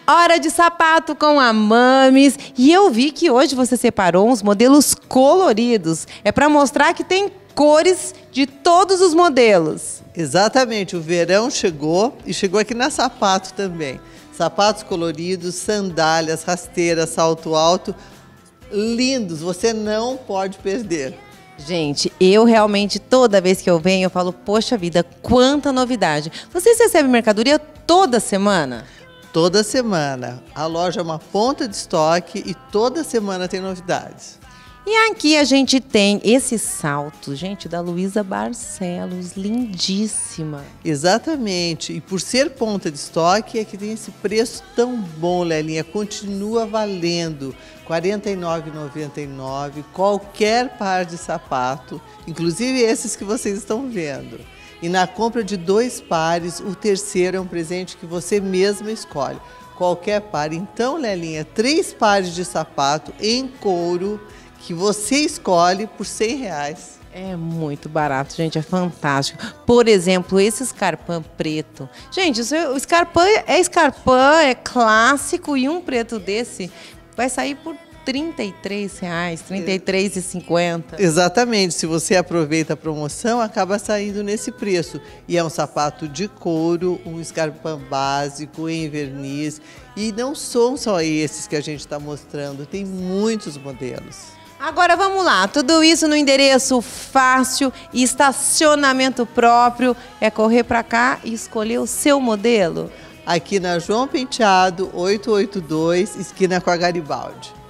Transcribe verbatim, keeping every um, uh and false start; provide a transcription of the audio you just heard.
Hora de sapato com a Mames. E eu vi que hoje você separou uns modelos coloridos. É para mostrar que tem cores de todos os modelos. Exatamente, o verão chegou e chegou aqui na Sapato também. Sapatos coloridos, sandálias, rasteiras, salto alto, lindos, você não pode perder. Gente, eu realmente, toda vez que eu venho, eu falo, poxa vida, quanta novidade. Vocês recebem mercadoria toda semana? Toda semana. A loja é uma ponta de estoque e toda semana tem novidades. E aqui a gente tem esse salto, gente, da Luísa Barcelos, lindíssima. Exatamente. E por ser ponta de estoque é que tem esse preço tão bom, Lelinha. Continua valendo quarenta e nove reais e noventa e nove centavos qualquer par de sapato, inclusive esses que vocês estão vendo. E na compra de dois pares, o terceiro é um presente que você mesma escolhe. Qualquer par. Então, Lelinha, três pares de sapato em couro que você escolhe por cem reais. É muito barato, gente, é fantástico. Por exemplo, esse escarpão preto. Gente, o escarpão é escarpão, é clássico, e um preto desse vai sair por trinta e três reais, trinta e três reais e cinquenta centavos. Exatamente, se você aproveita a promoção, acaba saindo nesse preço. E é um sapato de couro, um escarpão básico, em verniz. E não são só esses que a gente está mostrando, tem muitos modelos. Agora vamos lá, tudo isso no endereço fácil, estacionamento próprio, é correr para cá e escolher o seu modelo? Aqui na João Penteado, oitocentos e oitenta e dois, esquina com a Garibaldi.